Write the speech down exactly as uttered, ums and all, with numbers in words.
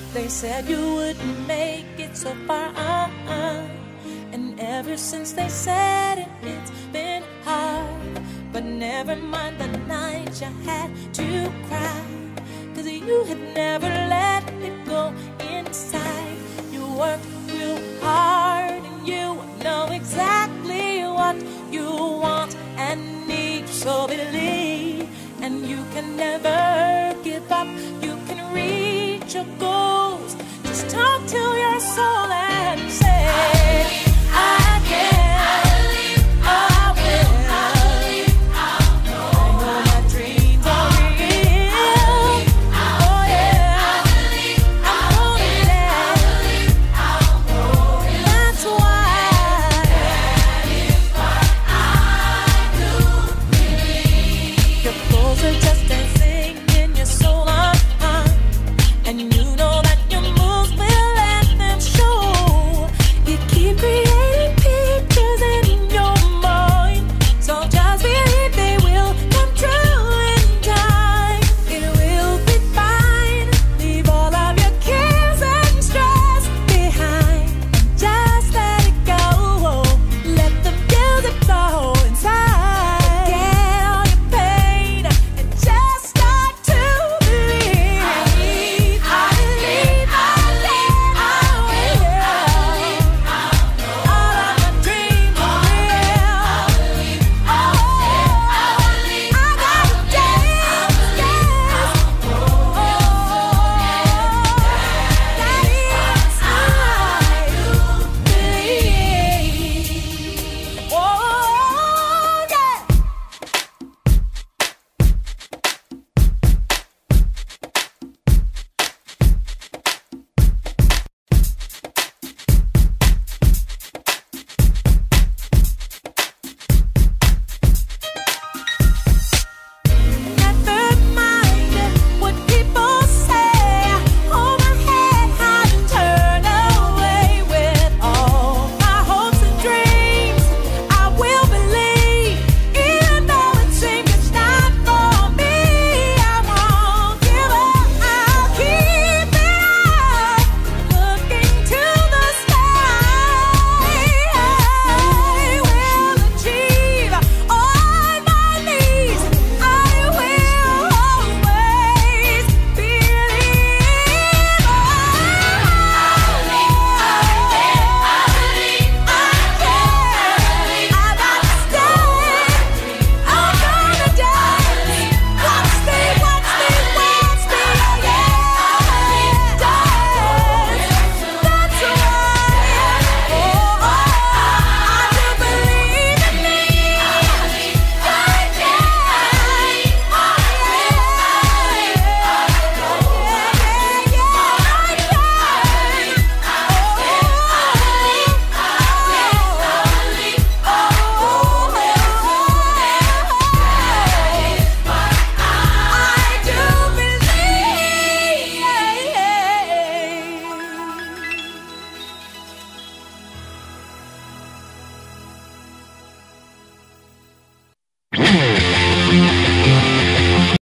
They said you wouldn't make it so far, uh-uh. And ever since they said it, it's been hard. But never mind the night you had to cry, 'cause you had never let it go inside. You worked real hard and you know exactly what you want and need. So believe, and you can never